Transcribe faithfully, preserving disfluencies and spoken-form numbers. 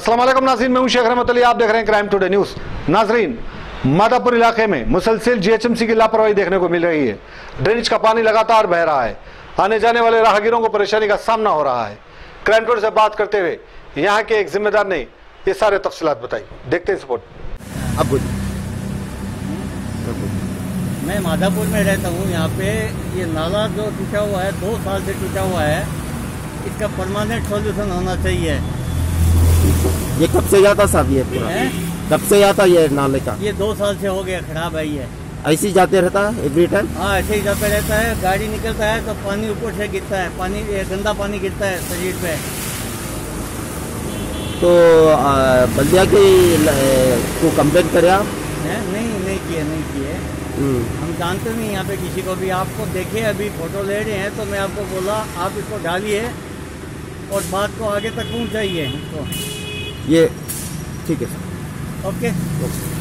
अस्सलाम वालेकुम नाज़रीन, मैं हूं शेख रहमत अली, आप देख रहे हैं क्राइम टुडे न्यूज़। नाज़रीन, मादापुर इलाके में मुसलसल जीएचएमसी की लापरवाही देखने को मिल रही है। ड्रेनेज का पानी लगातार बह रहा है, आने जाने वाले राहगीरों को परेशानी का सामना हो रहा है। क्राइम टुडे से बात करते हुए यहाँ के एक जिम्मेदार ने ये सारे तफसीलात बताई। देखते हैं रिपोर्ट। अब मैं मादापुर में रहता हूँ। यहाँ पे ये नाला जो टूटा हुआ है, दो साल से टूटा हुआ है, इसका परमानेंट सॉल्यूशन होना चाहिए। ये कब से जाता साहब? ये पूरा कब से जाता ये नाले का? ये दो साल से हो गया खराब है। ये ऐसे ही जाते रहता है एवरी टाइम? हाँ, ऐसे ही जाता रहता है। गाड़ी निकलता है तो पानी ऊपर से गिरता है, पानी ये गंदा पानी गिरता है शरीर पे। तो बल्दिया की को कंप्लेन करे आप? है? नहीं नहीं किए नहीं किए हम जानते नहीं यहाँ पे किसी को भी। आपको देखे अभी फोटो ले रहे हैं तो मैं आपको बोला आप इसको डालिए और बात को आगे तक पहुँचाइए इसको। ये ठीक है सर। Okay, okay.